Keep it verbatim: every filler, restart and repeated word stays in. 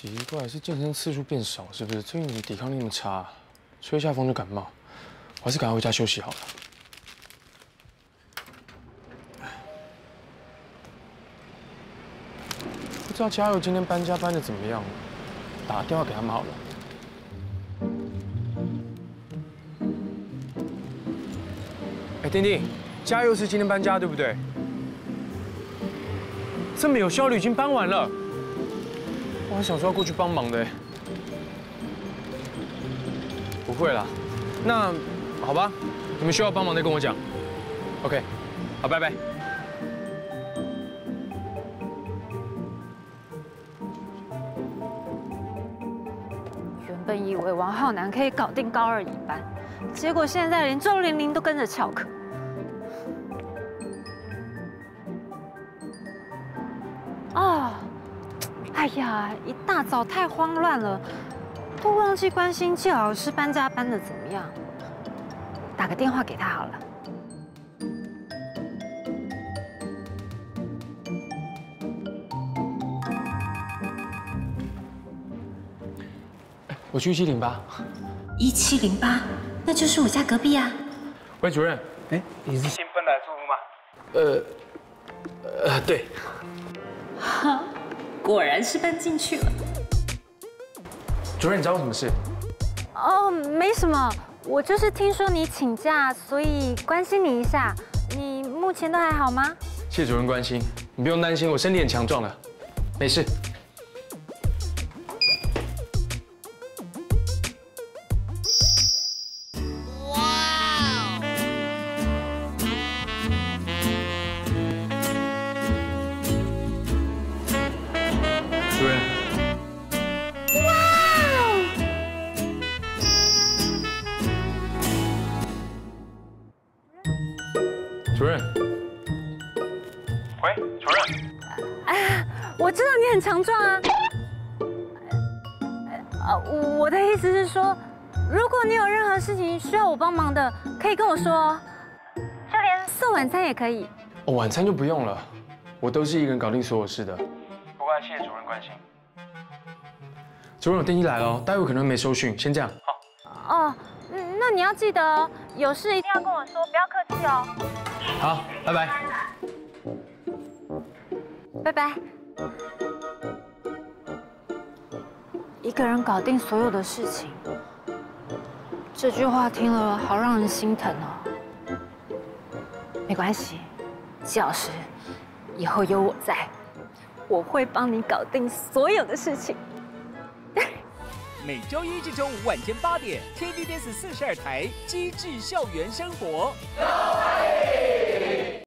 奇怪，是健身次数变少，是不是？最近怎么抵抗力那么差？吹一下风就感冒，我还是赶快回家休息好了。不知道嘉佑今天搬家搬的怎么样？打电话给他们好了。哎，丁丁，嘉佑是今天搬家对不对？这么有效率，已经搬完了。我还想说要过去帮忙的。不会啦，那好吧，你们需要帮忙再跟我讲。OK， 好，拜拜。 原本以为王浩南可以搞定高二乙班，结果现在连周玲玲都跟着翘课。哦，哎呀，一大早太慌乱了，都忘记关心季老师搬家搬得怎么样。打个电话给他好了。 我去一七零八。 一七零八，那就是我家隔壁啊。 喂，主任， 哎，你是新搬来的住户吗？ 呃，呃，对。 哈，果然是搬进去了。 主任，你找我什么事？ 哦，没什么，我就是听说你请假，所以关心你一下。你目前都还好吗？ 谢谢主任关心，你不用担心，我身体很强壮的，没事。主任， 哇哦！ 主任，喂，主任。 哎，我知道你很强壮啊。呃，我的意思是说，如果你有任何事情需要我帮忙的，可以跟我说哦。就连送晚餐也可以。 哦，晚餐就不用了，我都是一个人搞定所有事的。不过谢谢主任关心。主任，我电梯来了，待会可能没收讯，先这样。 好。哦，那你要记得哦，有事一定要跟我说，不要客气哦。 好，拜拜。 拜拜。一个人搞定所有的事情，这句话听了好让人心疼哦。没关系，季老师，以后有我在，我会帮你搞定所有的事情。 每周一至周五晚间八点 ，T V B S 四十二台《机智校园生活》。